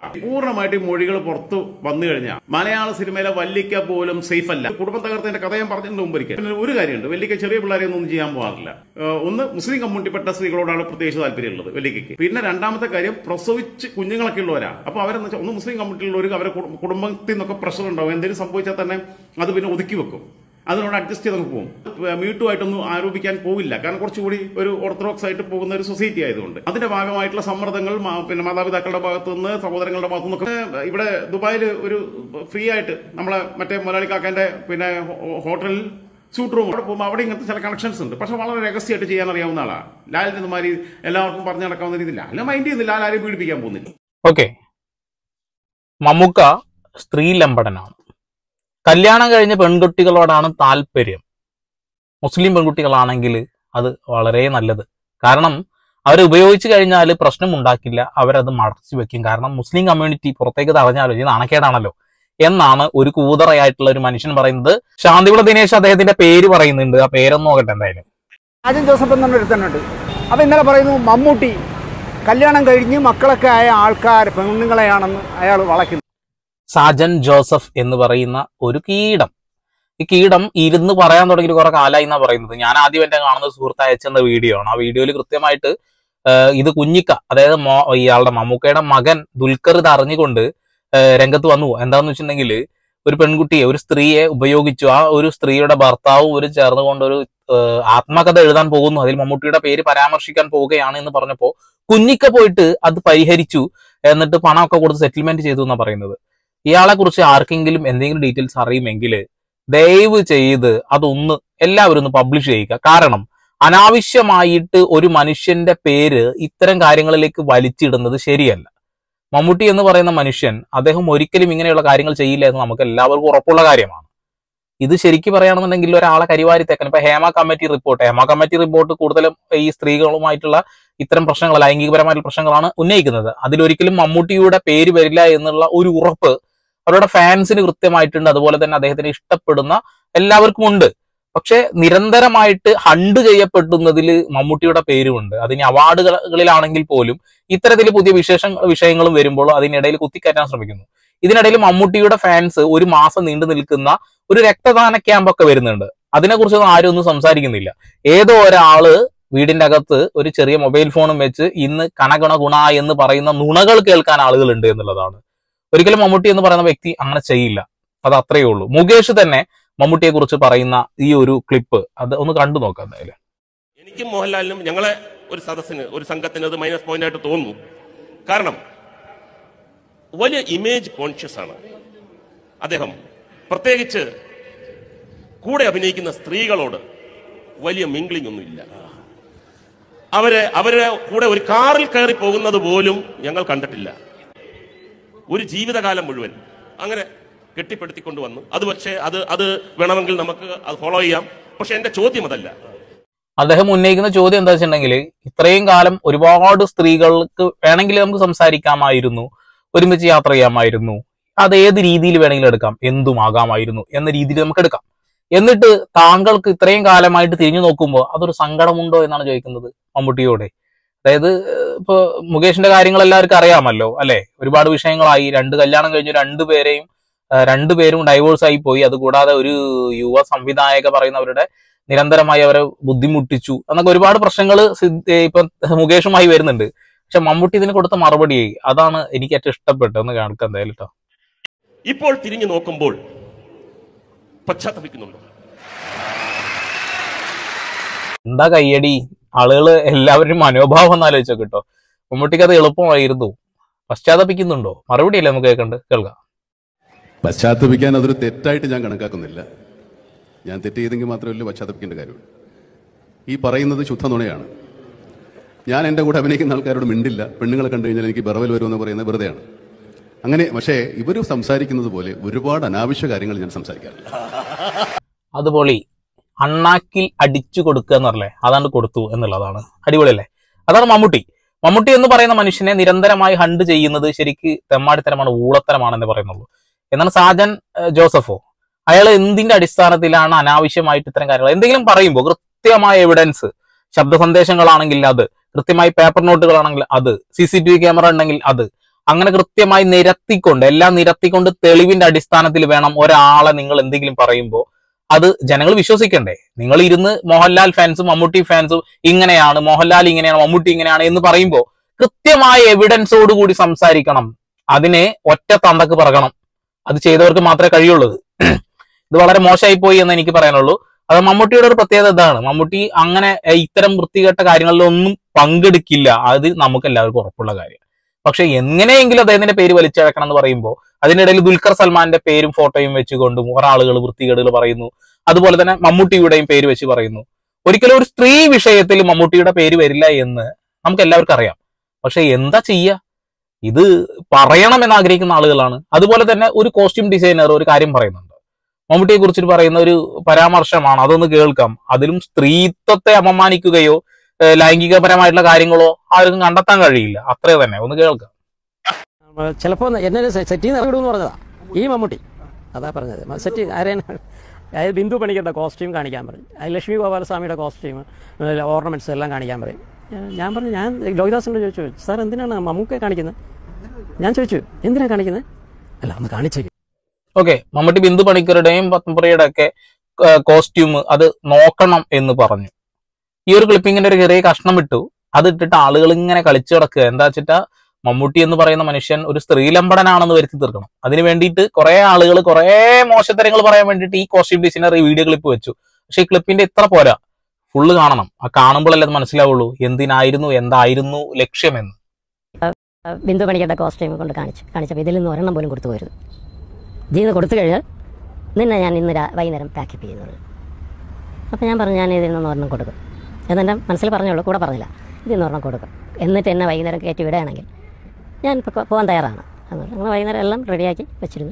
പൂർണ്ണമായിട്ട് ഈ മൊഴികൾ പുറത്തു വന്നു കഴിഞ്ഞാൽ മലയാള സിനിമയിലെ വല്ലിക്ക പോലും സേഫ് അല്ല. കുടുംബം തകർത്തതിന്റെ കഥ ഞാൻ പറഞ്ഞതിന് മുമ്പിരിക്കും. പിന്നെ ഒരു കാര്യമുണ്ട്, വല്ലിക്ക ചെറിയ പിള്ളേരെ ഒന്നും ചെയ്യാൻ പോകാറില്ല. ഒന്ന് മുസ്ലിം കമ്മ്യൂണിറ്റിപ്പെട്ട സ്ത്രീകളോടാണ് പ്രത്യേകിച്ച് താല്പര്യമുള്ളത് വല്ലിക്കയ്ക്ക്. പിന്നെ രണ്ടാമത്തെ കാര്യം, പ്രസവിച്ച് കുഞ്ഞുങ്ങളൊക്കെ ഉള്ളവരാണ്. അപ്പൊ അവരെന്ന് വെച്ചാൽ ഒന്ന് മുസ്ലിം കമ്മ്യൂണിറ്റിയിലുള്ളവർക്ക് അവരെ കുടുംബത്തിൽ നിന്നൊക്കെ പ്രഷർ ഉണ്ടാവും. എന്തെങ്കിലും സംഭവിച്ചാൽ തന്നെ അത് പിന്നെ ഒതുക്കി വെക്കും, അതിനോട് അഡ്ജസ്റ്റ് ചെയ്ത് നമുക്ക് പോകും. മീട്ടുമായിട്ടൊന്നും ആരോപിക്കാൻ പോവില്ല, കാരണം കുറച്ചുകൂടി ഒരു ഓർത്തഡോക്സ് ആയിട്ട് പോകുന്ന ഒരു സൊസൈറ്റി ആയതുകൊണ്ട് അതിന്റെ ഭാഗമായിട്ടുള്ള സമ്മർദ്ദങ്ങൾ പിന്നെ മാതാപിതാക്കളുടെ ഭാഗത്തു നിന്ന്, സഹോദരങ്ങളുടെ ഭാഗത്തു നിന്നൊക്കെ. ഇവിടെ ദുബായിൽ ഒരു ഫ്രീ ആയിട്ട് നമ്മളെ മറ്റേ മുതലാളി കാക്കാന്റെ പിന്നെ ഹോട്ടലിൽ സ്യൂട്ട് റൂം അവിടെ പോകുമ്പോൾ അവിടെ ഇങ്ങനത്തെ ചില കണക്ഷൻസ് ഉണ്ട്. പക്ഷെ വളരെ രഹസ്യമായിട്ട് ചെയ്യാൻ അറിയാവുന്ന ആളാണ് ലാലിന്റെ. ഇതുമാതിരി എല്ലാവർക്കും പറഞ്ഞു നടക്കാവുന്ന രീതിയില്ല. അല്ല മൈൻഡ് ചെയ്യുന്നില്ല, ലാൽ ആരെയും പീഡിപ്പിക്കാൻ പോകുന്നില്ല. ഓക്കെ, മമ്മൂക്ക സ്ത്രീ ലംബടനാണ്. കല്യാണം കഴിഞ്ഞ പെൺകുട്ടികളോടാണ് താല്പര്യം. മുസ്ലിം പെൺകുട്ടികളാണെങ്കിൽ അത് വളരെ നല്ലത്. കാരണം അവർ ഉപയോഗിച്ചു കഴിഞ്ഞാൽ പ്രശ്നം ഉണ്ടാക്കില്ല, അവരത് മടച്ചു വെക്കും. കാരണം മുസ്ലിം കമ്മ്യൂണിറ്റി പുറത്തേക്ക് തടഞ്ഞാലോ ഇത് നാണക്കേടാണല്ലോ എന്നാണ് ഒരു കൂതറയായിട്ടുള്ള ഒരു മനുഷ്യൻ പറയുന്നത്. ശാന്തിവിള ദിനേശ് അദ്ദേഹത്തിന്റെ പേര് പറയുന്നുണ്ട്, ആ പേരൊന്നും നോക്കട്ടെ. എന്തായാലും സാജൻ ജോസഫ് എന്നൊരു ഒരുത്തനുണ്ട്. അപ്പൊ ഇന്നലെ പറയുന്നു മമ്മൂട്ടി കല്യാണം കഴിഞ്ഞ് മക്കളൊക്കെ ആയ ആൾക്കാർ പെണ്ണുങ്ങളെയാണെന്ന് അയാൾ വളയ്ക്കുന്നു. സാജൻ ജോസഫ് എന്ന് പറയുന്ന ഒരു കീടം. ഈ കീടം ഇരുന്ന് പറയാൻ തുടങ്ങി കുറെ കാലമായി എന്നാ പറയുന്നത്. ഞാൻ ആദ്യം എന്റെ കാണുന്ന സുഹൃത്ത് അയച്ചെന്ന വീഡിയോ ആണ്. ആ വീഡിയോയിൽ കൃത്യമായിട്ട് ഇത് കുഞ്ഞിക്ക, അതായത് ഇയാളുടെ മമ്മൂക്കയുടെ മകൻ ദുൽഖർ ഇത് അറിഞ്ഞുകൊണ്ട് രംഗത്ത് വന്നു. എന്താന്ന് വെച്ചിട്ടുണ്ടെങ്കിൽ ഒരു പെൺകുട്ടിയെ, ഒരു സ്ത്രീയെ ഉപയോഗിച്ചു. ആ ഒരു സ്ത്രീയുടെ ഭർത്താവും ഒരു ചേർന്നുകൊണ്ട് ഒരു ആത്മകഥ എഴുതാൻ പോകുന്നു, അതിൽ മമ്മൂട്ടിയുടെ പേര് പരാമർശിക്കാൻ പോവുകയാണ് എന്ന് പറഞ്ഞപ്പോ കുഞ്ഞിക്ക പോയിട്ട് അത് പരിഹരിച്ചു, എന്നിട്ട് പണമൊക്കെ കൊടുത്ത് സെറ്റിൽമെന്റ് ചെയ്തു എന്നാ പറയുന്നത്. ഇയാളെ കുറിച്ച് ആർക്കെങ്കിലും എന്തെങ്കിലും ഡീറ്റെയിൽസ് അറിയുമെങ്കിൽ ദയവ് ചെയ്ത് അതൊന്ന് എല്ലാവരും ഒന്ന് പബ്ലിഷ് ചെയ്യുക. കാരണം അനാവശ്യമായിട്ട് ഒരു മനുഷ്യന്റെ പേര് ഇത്തരം കാര്യങ്ങളിലേക്ക് വലിച്ചിടുന്നത് ശരിയല്ല. മമ്മൂട്ടി എന്ന് പറയുന്ന മനുഷ്യൻ, അദ്ദേഹം ഒരിക്കലും ഇങ്ങനെയുള്ള കാര്യങ്ങൾ ചെയ്യില്ല എന്ന് നമുക്ക് എല്ലാവർക്കും ഉറപ്പുള്ള കാര്യമാണ്. ഇത് ശരിക്കും പറയുകയാണെന്നുണ്ടെങ്കിൽ ഒരാളെ കരിവാരിത്തേക്കാൻ ഇപ്പൊ ഹേമ കമ്മിറ്റി റിപ്പോർട്ട് കൂടുതലും ഈ സ്ത്രീകളുമായിട്ടുള്ള ഇത്തരം പ്രശ്നങ്ങൾ, ലൈംഗികപരമായിട്ടുള്ള പ്രശ്നങ്ങളാണ് ഉന്നയിക്കുന്നത്. അതിലൊരിക്കലും മമ്മൂട്ടിയുടെ പേര് വരില്ല എന്നുള്ള ഒരു ഉറപ്പ് അവരുടെ ഫാൻസിന് കൃത്യമായിട്ടുണ്ട്. അതുപോലെ തന്നെ അദ്ദേഹത്തിന് ഇഷ്ടപ്പെടുന്ന എല്ലാവർക്കും ഉണ്ട്. പക്ഷെ നിരന്തരമായിട്ട് ഹണ്ട് ചെയ്യപ്പെടുന്നതിൽ മമ്മൂട്ടിയുടെ പേരുമുണ്ട്. അതിന് അവാർഡുകളിലാണെങ്കിൽ പോലും ഇത്തരത്തിൽ പുതിയ വിഷയങ്ങളും വരുമ്പോൾ അതിനിടയിൽ കുത്തിക്കയറ്റാൻ ശ്രമിക്കുന്നു. ഇതിനിടയിൽ മമ്മൂട്ടിയുടെ ഫാൻസ് ഒരു മാസം നീണ്ടു നിൽക്കുന്ന ഒരു രക്തദാന ക്യാമ്പൊക്കെ വരുന്നുണ്ട്. അതിനെക്കുറിച്ചൊന്നും ആരും ഒന്നും സംസാരിക്കുന്നില്ല. ഏതോ ഒരാള് വീടിന്റെ അകത്ത് ഒരു ചെറിയ മൊബൈൽ ഫോണും വെച്ച് ഇന്ന് കണഗുണ ഗുണ എന്ന് പറയുന്ന നുണകൾ കേൾക്കാൻ ആളുകളുണ്ട് എന്നുള്ളതാണ്. ഒരിക്കലും മമ്മൂട്ടി എന്ന് പറയുന്ന വ്യക്തി അങ്ങനെ ചെയ്യില്ല. അത് അത്രയേ ഉള്ളൂ. മുകേഷ് തന്നെ മമ്മൂട്ടിയെ കുറിച്ച് പറയുന്ന ഈ ഒരു ക്ലിപ്പ് അത് ഒന്ന് കണ്ടു നോക്കാം. എന്തായാലും എനിക്കും മോഹൻലാലിനും ഞങ്ങളെ ഒരു സദസ്സിന്, ഒരു സംഘത്തിന് അത് മൈനസ് പോയിന്റ് ആയിട്ട് തോന്നുന്നു. കാരണം വലിയ ഇമേജ് കോൺഷ്യസ് ആണ് അദ്ദേഹം. പ്രത്യേകിച്ച് കൂടെ അഭിനയിക്കുന്ന സ്ത്രീകളോട് വലിയ മിംഗ്ലിംഗ് ഒന്നുമില്ല. അവരെ കൂടെ ഒരു കാറിൽ കയറി പോകുന്നത് പോലും ഞങ്ങൾ കണ്ടിട്ടില്ല. ഒരു ജീവിതകാലം മുഴുവൻ അങ്ങനെ കെട്ടിപ്പടുത്തിക്കൊണ്ടുവന്നു. അത് പക്ഷേ അത് വേണമെങ്കിൽ നമുക്ക് അത് ഫോളോ ചെയ്യാം. പക്ഷെ എന്റെ ചോദ്യം അതല്ല. അദ്ദേഹം ഉന്നയിക്കുന്ന ചോദ്യം എന്താ വെച്ചിട്ടുണ്ടെങ്കിൽ, ഇത്രയും കാലം ഒരുപാട് സ്ത്രീകൾക്ക് വേണമെങ്കിൽ നമുക്ക് സംസാരിക്കാമായിരുന്നു, ഒരുമിച്ച് യാത്ര ചെയ്യാമായിരുന്നു, അത് ഏത് രീതിയിൽ വേണമെങ്കിലും എടുക്കാം, എന്തുമാകാമായിരുന്നു എന്ന രീതിയിൽ നമുക്ക് എടുക്കാം. എന്നിട്ട് താങ്കൾക്ക് ഇത്രയും കാലമായിട്ട് തിരിഞ്ഞു നോക്കുമ്പോൾ അതൊരു സങ്കടമുണ്ടോ എന്നാണ് ചോദിക്കുന്നത് മമ്മൂട്ടിയോട്. അതായത് ഇപ്പൊ മുകേഷിന്റെ കാര്യങ്ങൾ എല്ലാവർക്കും അറിയാമല്ലോ അല്ലെ. ഒരുപാട് വിഷയങ്ങളായി. കല്യാണം കഴിഞ്ഞു, രണ്ടുപേരും ഡൈവോഴ്സ് ആയി പോയി. അതുകൂടാതെ ഒരു യുവ സംവിധായക പറയുന്നവരുടെ നിരന്തരമായി അവരെ ബുദ്ധിമുട്ടിച്ചു എന്നൊക്കെ ഒരുപാട് പ്രശ്നങ്ങൾ ഇപ്പൊ മുകേഷുമായി വരുന്നുണ്ട്. പക്ഷെ മമ്മൂട്ടി ഇതിന് കൊടുത്ത മറുപടി അതാണ് എനിക്ക് ഏറ്റവും ഇഷ്ടപ്പെട്ടതെന്ന് കാണിക്കാൻ എന്തായാലും കേട്ടോ. ഇപ്പോൾ തിരിഞ്ഞു നോക്കുമ്പോൾ പശ്ചാത്തപിക്കുന്നുണ്ടോ? എന്താ കയ്യടി, ആളുകള് എല്ലാവരും മനോഭാവം ഒന്ന് ആലോചിച്ചോ കേട്ടോ. മമ്മൂട്ടിക്ക് അത് എളുപ്പമായിരുന്നു. പശ്ചാത്തപിക്കുന്നുണ്ടോ? മറുപടിയല്ലേ നമുക്ക് കേൾക്കാം. പശ്ചാത്തപിക്കാൻ അതൊരു തെറ്റായിട്ട് ഞാൻ കണക്കാക്കുന്നില്ല. ഞാൻ തെറ്റ് ചെയ്തെങ്കിൽ മാത്രമല്ല പശ്ചാത്തപിക്കേണ്ട കാര്യമുള്ളൂ. ഈ പറയുന്നത് ശുദ്ധ നുണയാണ്. ഞാൻ എൻ്റെ കൂടെ അഭിനയിക്കുന്ന ആൾക്കാരോട് മിണ്ടില്ല. പെണ്ണുങ്ങളെ കണ്ടു കഴിഞ്ഞാൽ എനിക്ക് ബറവൽ വരുമെന്ന് പറയുന്നത് വെറുതെയാണ്. അങ്ങനെ പക്ഷേ ഇവർ സംസാരിക്കുന്നത് പോലെ ഒരുപാട് അനാവശ്യ കാര്യങ്ങൾ ഞാൻ സംസാരിക്കാറില്ല. അതുപോലെ അണ്ണാക്കിൽ അടിച്ചു കൊടുക്കുക എന്ന് പറഞ്ഞേ, അതാണ് കൊടുത്തു എന്നുള്ളതാണ്. അടിപൊളിയല്ലേ? അതാണ് മമ്മൂട്ടി. മമ്മൂട്ടി എന്ന് പറയുന്ന മനുഷ്യനെ നിരന്തരമായി ഹണ്ട് ചെയ്യുന്നത് ശരിക്ക് തെമ്മാടിത്തരമാണ്, ഊളത്തരമാണെന്ന് പറയുന്നുള്ളൂ. എന്നാൽ സാജൻ ജോസഫോ, അയാൾ എന്തിന്റെ അടിസ്ഥാനത്തിലാണ് അനാവശ്യമായിട്ട് ഇത്തരം കാര്യങ്ങൾ എന്തെങ്കിലും പറയുമ്പോൾ കൃത്യമായ എവിഡൻസ്, ശബ്ദ സന്ദേശങ്ങളാണെങ്കിൽ അത്, കൃത്യമായി പേപ്പർ നോട്ടുകളാണെങ്കിൽ അത്, CCTV ക്യാമറ ഉണ്ടെങ്കിൽ അത്, അങ്ങനെ കൃത്യമായി നിരത്തിക്കൊണ്ട് എല്ലാം നിരത്തിക്കൊണ്ട് തെളിവിന്റെ അടിസ്ഥാനത്തിൽ വേണം ഒരാളെ നിങ്ങൾ എന്തെങ്കിലും പറയുമ്പോൾ അത് ജനങ്ങൾ വിശ്വസിക്കണ്ടേ? നിങ്ങൾ ഇരുന്ന് മോഹൻലാൽ ഫാൻസും മമ്മൂട്ടി ഫാൻസും ഇങ്ങനെയാണ്, മോഹൻലാൽ ഇങ്ങനെയാണ്, മമ്മൂട്ടി ഇങ്ങനെയാണ് എന്ന് പറയുമ്പോൾ കൃത്യമായ എവിഡൻസോട് കൂടി സംസാരിക്കണം. അതിനെ ഒറ്റ തന്തക്ക് പറയണം. അത് ചെയ്തവർക്ക് മാത്രമേ കഴിയുള്ളൂ. ഇത് വളരെ മോശമായി പോയി എന്ന് എനിക്ക് പറയാനുള്ളൂ. അത് മമ്മൂട്ടിയുടെ ഒരു പ്രത്യേകത ഇതാണ്. മമ്മൂട്ടി അങ്ങനെ ഇത്തരം വൃത്തികെട്ട കാര്യങ്ങളിലൊന്നും പങ്കെടുക്കില്ല. അത് നമുക്ക് എല്ലാവർക്കും ഉറപ്പുള്ള കാര്യം. പക്ഷെ എങ്ങനെയെങ്കിലും അദ്ദേഹത്തിന്റെ പേര് വലിച്ചഴക്കണം എന്ന് പറയുമ്പോൾ അതിനിടയിൽ ദുൽഖർ സൽമാന്റെ പേരും ഫോട്ടോയും വെച്ചുകൊണ്ടും ഒരാളുകൾ വൃത്തികേടുകൾ പറയുന്നു. അതുപോലെ തന്നെ മമ്മൂട്ടിയുടെയും പേര് വെച്ച് പറയുന്നു. ഒരിക്കലും ഒരു സ്ത്രീ വിഷയത്തിൽ മമ്മൂട്ടിയുടെ പേര് വരില്ല എന്ന് നമുക്ക് എല്ലാവർക്കും അറിയാം. പക്ഷെ എന്താ ചെയ്യുക? ഇത് പറയണമെന്ന് ആഗ്രഹിക്കുന്ന ആളുകളാണ്. അതുപോലെ തന്നെ ഒരു കോസ്റ്റ്യൂം ഡിസൈനർ ഒരു കാര്യം പറയുന്നുണ്ട്, മമ്മൂട്ടിയെ കുറിച്ചിട്ട് പറയുന്ന ഒരു പരാമർശമാണ്, അതൊന്ന് കേൾക്കാം. അതിലും സ്ത്രീത്വത്തെ അപമാനിക്കുകയോ ലൈംഗികപരമായിട്ടുള്ള കാര്യങ്ങളോ ആർക്കും കണ്ടെത്താൻ കഴിയില്ല. അത്രേ തന്നെ. ഒന്ന് കേൾക്കാം. ചിലപ്പോൾ എന്നെ സെറ്റ് ചെയ്ത് ഇറങ്ങിടുമെന്ന് പറഞ്ഞതാ ഈ മമ്മൂട്ടി. അതാ പറഞ്ഞത് സെറ്റ് ആരെയാണ്, അതായത് ബിന്ദു പണിക്കരുടെ കോസ്റ്റ്യൂം കാണിക്കാൻ പറയും, ലക്ഷ്മി ഗോപാലസ്വാമിയുടെ കോസ്റ്റ്യൂം ഓർണമെന്റ്സ് എല്ലാം കാണിക്കാൻ പറയും. ഞാൻ പറഞ്ഞു, ഞാൻ ലോഹിദാസിനോട് ചോദിച്ചു, സാർ എന്തിനാണ് മമ്മൂക്കെ കാണിക്കുന്നത്? ഞാൻ ചോദിച്ചു, എന്തിനാണ് കാണിക്കുന്നത്? അല്ല ഒന്ന് കാണിച്ചേക്കും. ഓക്കെ, മമ്മൂട്ടി ബിന്ദു പണിക്കരുടെയും പത്മപ്രിയയുടെ ഒക്കെ കോസ്റ്റ്യൂം അത് നോക്കണം എന്ന് പറഞ്ഞു. ഈ ഒരു ക്ലിപ്പിങ്ങിന്റെ ഒരു ചെറിയ കഷ്ണം ഇട്ടു. അത് ഇട്ടിട്ട് ആളുകൾ ഇങ്ങനെ കളിച്ചു കിടക്കുക. എന്താ വെച്ചിട്ടാ, മമ്മൂട്ടി എന്ന് പറയുന്ന മനുഷ്യൻ ഒരു സ്ത്രീലമ്പടനാണെന്ന് വരുത്തി തീർക്കണം. അതിന് വേണ്ടിയിട്ട് കുറെ ആളുകൾ കുറെ മോശത്തരങ്ങൾ പറയാൻ വേണ്ടിയിട്ട് ഈ കോസ്റ്റ്യൂം ഡിസൈനർ ഈ വീഡിയോ ക്ലിപ്പ് വെച്ചു. പക്ഷെ ഈ ക്ലിപ്പിന്റെ ഇത്ര പോരാ, ഫുള്ള് കാണണം. ആ കാണുമ്പോഴല്ലേ അത് മനസ്സിലാവുള്ളൂ എന്തിനായിരുന്നു, എന്തായിരുന്നു ലക്ഷ്യമെന്ന്. ബിന്ദു പണിക്കരുടെ കോസ്റ്റ്യൂം കൊണ്ട് കാണിച്ചപ്പോൾ ഇതിൽ നിന്ന് ഒരെണ്ണം പോലും കൊടുത്തു പോരുത്. ഇതിൽ കൊടുത്തു കഴിഞ്ഞാൽ നിന്നെ ഞാൻ ഇന്ന് വൈകുന്നേരം പാക്കപ്പ് ചെയ്യുന്നത്. അപ്പോൾ ഞാൻ പറഞ്ഞു, ഞാൻ ഇതിൽ നിന്ന് ഒരെണ്ണം കൊടുക്കും എന്നെ മനസ്സിൽ പറഞ്ഞുള്ളൂ, കൂടെ പറഞ്ഞില്ല. ഇതിൽ നിന്ന് ഒരെണ്ണം കൊടുക്കും, എന്നിട്ട് എന്നെ വൈകുന്നേരം കയറ്റി വിടുകയാണെങ്കിൽ ഞാൻ ഇപ്പോൾ പോകാൻ തയ്യാറാണ്. അതുകൊണ്ട് അങ്ങനെ വൈകുന്നേരം എല്ലാം റെഡിയാക്കി വെച്ചിരുന്നു.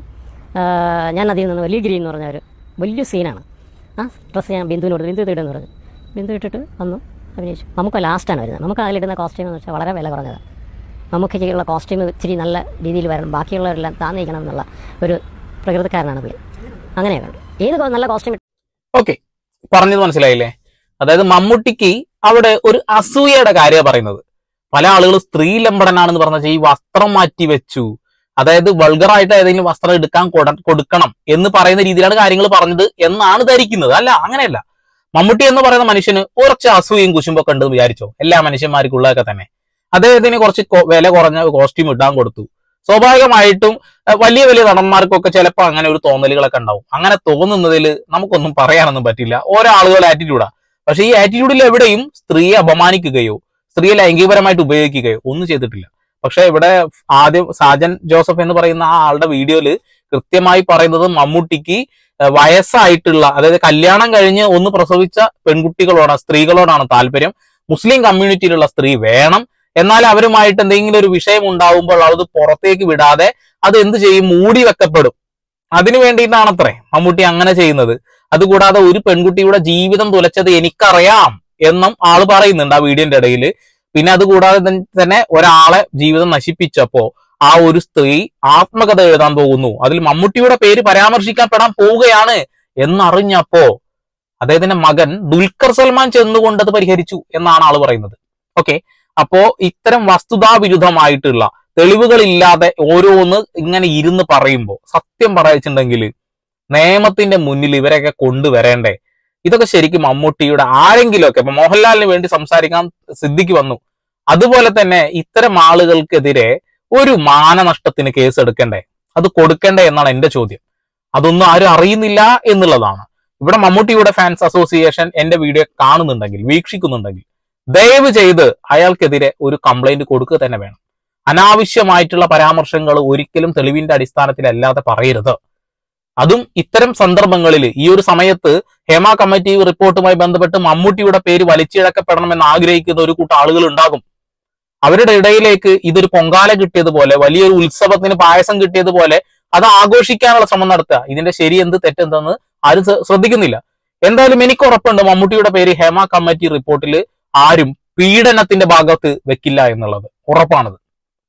ഞാൻ അതിൽ നിന്ന് വലിയ ഗ്രീൻ എന്ന് പറഞ്ഞ ഒരു വലിയ സീനാണ്. ആ ഡ്രസ്സ് ഞാൻ ബിന്ദുവിനോട്, ബിന്ദു ഇടുമെന്ന് പറഞ്ഞു. ബിന്ദു ഇട്ടിട്ട് വന്നു അഭിനയിച്ചു. നമുക്ക് ലാസ്റ്റാണ് വരുന്നത്. നമുക്ക് അതിലിടുന്ന കോസ്റ്റ്യൂം എന്ന് വെച്ചാൽ വളരെ വില കുറഞ്ഞതാണ്. നമുക്കുള്ള കോസ്റ്റ്യൂം ഇച്ചിരി നല്ല രീതിയിൽ വരണം, ബാക്കിയുള്ളവരെല്ലാം താന്നിരിക്കണം എന്നുള്ള ഒരു പ്രകൃതിക്കാരനാണ് പുള്ളി. അങ്ങനെയൊക്കെ ഏത് നല്ല കോസ്റ്റ്യൂം. ഓക്കെ, പറഞ്ഞത് മനസ്സിലായില്ലേ? അതായത് മമ്മൂട്ടിക്ക് അവിടെ ഒരു അസൂയയുടെ കാര്യമാണ് പറയുന്നത്. പല ആളുകളും സ്ത്രീലമ്പടനാണെന്ന് പറഞ്ഞാൽ ഈ വസ്ത്രം മാറ്റി വെച്ചു, അതായത് വൾഗറായിട്ട് ഏതെങ്കിലും വസ്ത്രം എടുക്കാൻ കൊടുക്കണം എന്ന് പറയുന്ന രീതിയിലാണ് കാര്യങ്ങൾ പറഞ്ഞത് എന്നാണ് ധരിക്കുന്നത്. അല്ല, അങ്ങനെയല്ല. മമ്മൂട്ടി എന്ന് പറയുന്ന മനുഷ്യന് കുറച്ച് അസൂയയും കുശുമ്പൊക്കെ ഉണ്ട് വിചാരിച്ചോ, എല്ലാ മനുഷ്യന്മാർക്കുള്ളതൊക്കെ തന്നെ. അദ്ദേഹത്തിന് കുറച്ച് വില കുറഞ്ഞ കോസ്റ്റ്യൂം ഇടാൻ കൊടുത്തു. സ്വാഭാവികമായിട്ടും വലിയ വലിയ നടന്മാർക്കൊക്കെ ചിലപ്പോൾ അങ്ങനെ ഒരു തോന്നലുകളൊക്കെ ഉണ്ടാവും. അങ്ങനെ തോന്നുന്നതിൽ നമുക്കൊന്നും പറയാനൊന്നും പറ്റില്ല. ഓരോ ആളുകളുടെ ആറ്റിറ്റ്യൂഡാ. പക്ഷെ ഈ ആറ്റിറ്റ്യൂഡിൽ എവിടെയും സ്ത്രീയെ അപമാനിക്കുകയോ സ്ത്രീയെ ലൈംഗികപരമായിട്ട് ഉപയോഗിക്കുകയോ ഒന്നും ചെയ്തിട്ടില്ല. പക്ഷെ ഇവിടെ ആദ്യം സാജൻ ജോസഫ് എന്ന് പറയുന്ന ആ ആളുടെ വീഡിയോയിൽ കൃത്യമായി പറയുന്നത് മമ്മൂട്ടിക്ക് വയസ്സായിട്ടുള്ള, അതായത് കല്യാണം കഴിഞ്ഞ് ഒന്ന് പ്രസവിച്ച പെൺകുട്ടികളോടാണ്, സ്ത്രീകളോടാണ് താല്പര്യം. മുസ്ലിം കമ്മ്യൂണിറ്റിയിലുള്ള സ്ത്രീ വേണം. എന്നാൽ അവരുമായിട്ട് എന്തെങ്കിലും ഒരു വിഷയം ഉണ്ടാവുമ്പോൾ അത് പുറത്തേക്ക് വിടാതെ അത് എന്ത് ചെയ്യും, മൂടി വെക്കപ്പെടും. അതിനു വേണ്ടിയിട്ടാണത്രേ മമ്മൂട്ടി അങ്ങനെ ചെയ്യുന്നത്. അതുകൂടാതെ ഒരു പെൺകുട്ടിയുടെ ജീവിതം തുലച്ചത് എനിക്കറിയാം എന്നും ആള് പറയുന്നുണ്ട് ആ വീഡിയോന്റെ ഇടയിൽ. പിന്നെ അതുകൂടാതെ തന്നെ ഒരാളെ ജീവിതം നശിപ്പിച്ചപ്പോ ആ ഒരു സ്ത്രീ ആത്മകഥ എഴുതാൻ പോകുന്നു, അതിൽ മമ്മൂട്ടിയുടെ പേര് പരാമർശിക്കപ്പെടാൻ പോവുകയാണ് എന്നറിഞ്ഞപ്പോ അദ്ദേഹത്തിന്റെ മകൻ ദുൽഖർ സൽമാൻ ചെന്നുകൊണ്ട് അത് പരിഹരിച്ചു എന്നാണ് ആള് പറയുന്നത്. ഓക്കെ, അപ്പോ ഇത്തരം വസ്തുതാവിരുദ്ധമായിട്ടുള്ള തെളിവുകളില്ലാതെ ഓരോന്ന് ഇങ്ങനെ ഇരുന്ന് പറയുമ്പോൾ സത്യം പറയിച്ചിട്ടുണ്ടെങ്കിൽ നിയമത്തിന്റെ മുന്നിൽ ഇവരെയൊക്കെ കൊണ്ടുവരേണ്ടേ? ഇതൊക്കെ ശരിക്കും മമ്മൂട്ടിയുടെ ആരെങ്കിലുമൊക്കെ, ഇപ്പൊ മോഹൻലാലിന് വേണ്ടി സംസാരിക്കാൻ സിദ്ദിഖ് വന്നു, അതുപോലെ തന്നെ ഇത്തരം ആളുകൾക്കെതിരെ ഒരു മാനനഷ്ടത്തിന് കേസ് എടുക്കണ്ടേ, അത് കൊടുക്കണ്ടേ എന്നാണ് എന്റെ ചോദ്യം. അതൊന്നും ആരും അറിയുന്നില്ല എന്നുള്ളതാണ്. ഇവിടെ മമ്മൂട്ടിയുടെ ഫാൻസ് അസോസിയേഷൻ എന്റെ വീഡിയോ കാണുന്നുണ്ടെങ്കിൽ, വീക്ഷിക്കുന്നുണ്ടെങ്കിൽ ദയവ് ചെയ്ത് അയാൾക്കെതിരെ ഒരു കംപ്ലൈന്റ് കൊടുക്കുക തന്നെ വേണം. അനാവശ്യമായിട്ടുള്ള പരാമർശങ്ങൾ ഒരിക്കലും തെളിവിന്റെ അടിസ്ഥാനത്തിലല്ലാതെ പറയരുത്. അതും ഇത്തരം സന്ദർഭങ്ങളിൽ ഈ ഒരു സമയത്ത് ഹേമ കമ്മിറ്റി റിപ്പോർട്ടുമായി ബന്ധപ്പെട്ട് മമ്മൂട്ടിയുടെ പേര് വലിച്ചിഴക്കപ്പെടണമെന്ന് ആഗ്രഹിക്കുന്ന ഒരു കൂട്ടം ആളുകൾ ഉണ്ടാകും. അവരുടെ ഇടയിലേക്ക് ഇതൊരു പൊങ്കാല കിട്ടിയതുപോലെ, വലിയൊരു ഉത്സവത്തിന് പായസം കിട്ടിയതുപോലെ അത് ആഘോഷിക്കാനുള്ള ശ്രമം നടത്തുക. ഇതിന്റെ ശരി എന്ത് തെറ്റെന്തെന്ന് ആരും ശ്രദ്ധിക്കുന്നില്ല. എന്തായാലും എനിക്ക് ഉറപ്പുണ്ട് മമ്മൂട്ടിയുടെ പേര് ഹേമ കമ്മിറ്റി റിപ്പോർട്ടിൽ ആരും പീഡനത്തിന്റെ ഭാഗത്ത് വെക്കില്ല എന്നുള്ളത് ഉറപ്പാണത്.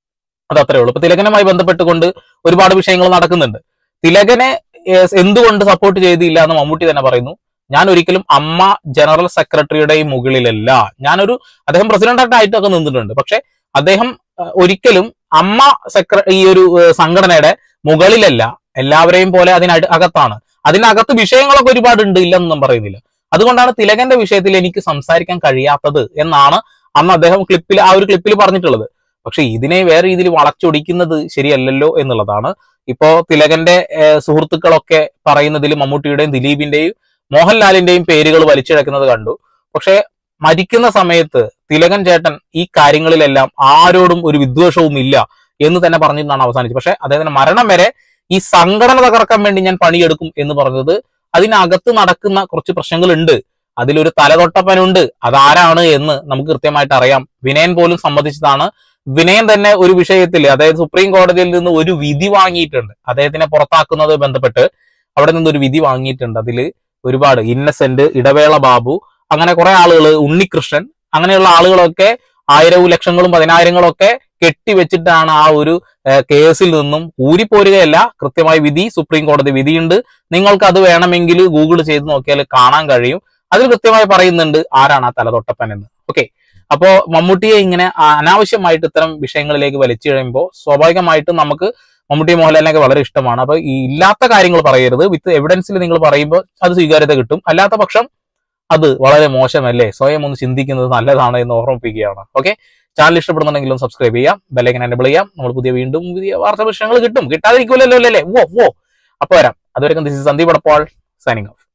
അത് അത്രേ ഉള്ളൂ. ഇപ്പൊ തിലകനുമായി ബന്ധപ്പെട്ടുകൊണ്ട് ഒരുപാട് വിഷയങ്ങൾ നടക്കുന്നുണ്ട്. തിലകനെ എന്തുകൊണ്ട് സപ്പോർട്ട് ചെയ്തില്ല എന്ന് മമ്മൂട്ടി തന്നെ പറയുന്നു. ഞാൻ ഒരിക്കലും അമ്മ ജനറൽ സെക്രട്ടറിയുടെയും മുകളിലല്ല. അദ്ദേഹം പ്രസിഡന്റായിട്ടൊക്കെ നിന്നിട്ടുണ്ട്. പക്ഷെ അദ്ദേഹം ഒരിക്കലും അമ്മ ഈ ഒരു സംഘടനയുടെ മുകളിലല്ല, എല്ലാവരെയും പോലെ അകത്താണ്. അതിനകത്ത് വിഷയങ്ങളൊക്കെ ഒരുപാടുണ്ട്, ഇല്ലെന്നൊന്നും പറയുന്നില്ല. അതുകൊണ്ടാണ് തിലകന്റെ വിഷയത്തിൽ എനിക്ക് സംസാരിക്കാൻ കഴിയാത്തത് എന്നാണ് അന്ന് അദ്ദേഹം ആ ഒരു ക്ലിപ്പിൽ പറഞ്ഞിട്ടുള്ളത്. പക്ഷെ ഇതിനെ വേറെ രീതിയിൽ വളച്ചൊടിക്കുന്നത് ശരിയല്ലല്ലോ എന്നുള്ളതാണ്. ഇപ്പോ തിലകന്റെ സുഹൃത്തുക്കളൊക്കെ പറയുന്നതിൽ മമ്മൂട്ടിയുടെയും ദിലീപിന്റെയും മോഹൻലാലിന്റെയും പേരുകൾ വലിച്ചിഴക്കുന്നത് കണ്ടു. പക്ഷെ മരിക്കുന്ന സമയത്ത് തിലകൻ ചേട്ടൻ ഈ കാര്യങ്ങളിലെല്ലാം ആരോടും ഒരു വിദ്വേഷവും ഇല്ല എന്ന് തന്നെ പറഞ്ഞിട്ടാണ് അവസാനിച്ചത്. പക്ഷെ അദ്ദേഹത്തിന്റെ മരണം വരെ ഈ സംഘടന തകർക്കാൻ വേണ്ടി ഞാൻ പണിയെടുക്കും എന്ന് പറഞ്ഞത് അതിനകത്ത് നടക്കുന്ന കുറച്ച് പ്രശ്നങ്ങളുണ്ട്. അതിലൊരു തലതൊട്ടപ്പനുണ്ട്. അതാരാണ് എന്ന് നമുക്ക് കൃത്യമായിട്ട് അറിയാം. വിനയൻ പോലും സമ്മതിച്ചതാണ്. വിനയൻ തന്നെ ഒരു വിഷയത്തിൽ, അതായത് സുപ്രീം കോടതിയിൽ നിന്ന് ഒരു വിധി വാങ്ങിയിട്ടുണ്ട്. അദ്ദേഹത്തിനെ പുറത്താക്കുന്നത് ബന്ധപ്പെട്ട് അവിടെ നിന്നൊരു വിധി വാങ്ങിയിട്ടുണ്ട്. അതിൽ ഒരുപാട് ഇന്നസെന്റ്, ഇടവേള ബാബു, അങ്ങനെ കുറെ ആളുകൾ, ഉണ്ണികൃഷ്ണൻ, അങ്ങനെയുള്ള ആളുകളൊക്കെ 1000 ലക്ഷങ്ങളും 10,000ങ്ങളും ഒക്കെ കെട്ടിവെച്ചിട്ടാണ് ആ ഒരു കേസിൽ നിന്നും ഊരിപ്പോരുകയല്ല. കൃത്യമായ വിധി, സുപ്രീം കോടതി വിധിയുണ്ട്. നിങ്ങൾക്ക് അത് വേണമെങ്കിൽ ഗൂഗിൾ ചെയ്ത് നോക്കിയാൽ കാണാൻ കഴിയും. അതിൽ കൃത്യമായി പറയുന്നുണ്ട് ആരാണ് ആ തലതൊട്ടപ്പൻ എന്ന്. ഓക്കെ, അപ്പോ മമ്മൂട്ടിയെ ഇങ്ങനെ അനാവശ്യമായിട്ട് ഇത്തരം വിഷയങ്ങളിലേക്ക് വലിച്ചു കഴിയുമ്പോൾ സ്വാഭാവികമായിട്ടും നമുക്ക് മമ്മൂട്ടിയെ മോഹൻലാലിനൊക്കെ വളരെ ഇഷ്ടമാണ്. അപ്പൊ ഈ ഇല്ലാത്ത കാര്യങ്ങൾ പറയരുത്. വിത്ത് എവിഡൻസിൽ നിങ്ങൾ പറയുമ്പോൾ അത് സ്വീകാര്യത കിട്ടും. അല്ലാത്ത പക്ഷം അത് വളരെ മോശമല്ലേ. സ്വയം ഒന്ന് ചിന്തിക്കുന്നത് നല്ലതാണ് എന്ന് ഓർമ്മിപ്പിക്കുകയാണ്. ഓക്കെ, ചാനൽ ഇഷ്ടപ്പെടുന്നുണ്ടെങ്കിലും സബ്സ്ക്രൈബ് ചെയ്യാം, ബെല്ലൈക്കൻ എനേബിൾ ചെയ്യാം. നമ്മൾ പുതിയ വാർത്താ വിഷയങ്ങൾ കിട്ടും, കിട്ടാതിരിക്കില്ലല്ലോ അല്ലേ. അപ്പൊ വരാം. അതുവരെയും this is Sandeep Edappal signing of.